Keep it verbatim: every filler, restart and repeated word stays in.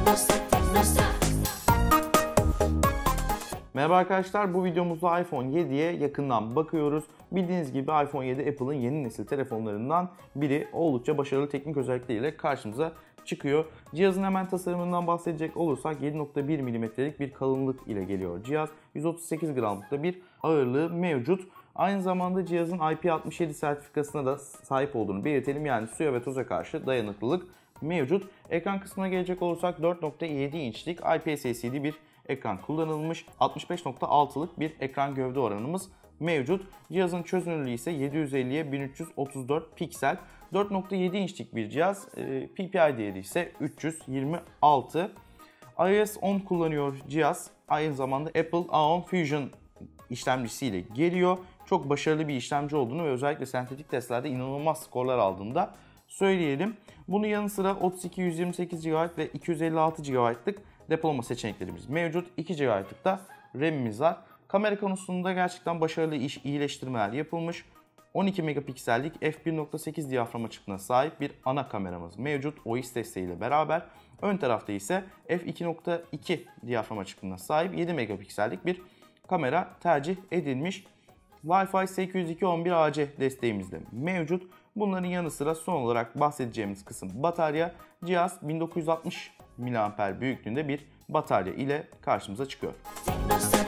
Merhaba arkadaşlar, bu videomuzda iPhone yediye yakından bakıyoruz. Bildiğiniz gibi iPhone yedi Apple'ın yeni nesil telefonlarından biri, oldukça başarılı teknik özellikleriyle karşımıza çıkıyor. Cihazın hemen tasarımından bahsedecek olursak yedi nokta bir milimetrelik bir kalınlık ile geliyor cihaz. yüz otuz sekiz gramlıkta bir ağırlığı mevcut. Aynı zamanda cihazın I P altmış yedi sertifikasına da sahip olduğunu belirtelim. Yani suya ve toza karşı dayanıklılık mevcut. Ekran kısmına gelecek olursak dört nokta yedi inçlik I P S L C D bir ekran kullanılmış. altmış beş nokta altılık bir ekran gövde oranımız mevcut. Cihazın çözünürlüğü ise yedi yüz elliye bin üç yüz otuz dört piksel. dört nokta yedi inçlik bir cihaz. P P I değeri ise üç yüz yirmi altı. iOS on kullanıyor cihaz. Aynı zamanda Apple A on Fusion işlemcisiyle geliyor. Çok başarılı bir işlemci olduğunu ve özellikle sentetik testlerde inanılmaz skorlar aldığını da söyleyelim. Bunun yanı sıra otuz iki yüz yirmi sekiz gigabayt ve iki yüz elli altı gigabaytlık depolama seçeneklerimiz mevcut. iki gigabaytlık da RAM'imiz var. Kamera konusunda gerçekten başarılı iş, iyileştirmeler yapılmış. on iki megapiksellik f bir nokta sekiz diyafram açıklığına sahip bir ana kameramız mevcut O İS desteğiyle beraber. Ön tarafta ise f iki nokta iki diyafram açıklığına sahip yedi megapiksellik bir kamera tercih edilmiş. Wi-Fi sekiz yüz iki nokta on bir A C desteğimiz de mevcut. Bunların yanı sıra son olarak bahsedeceğimiz kısım batarya. Cihaz bin dokuz yüz altmış miliamper büyüklüğünde bir batarya ile karşımıza çıkıyor.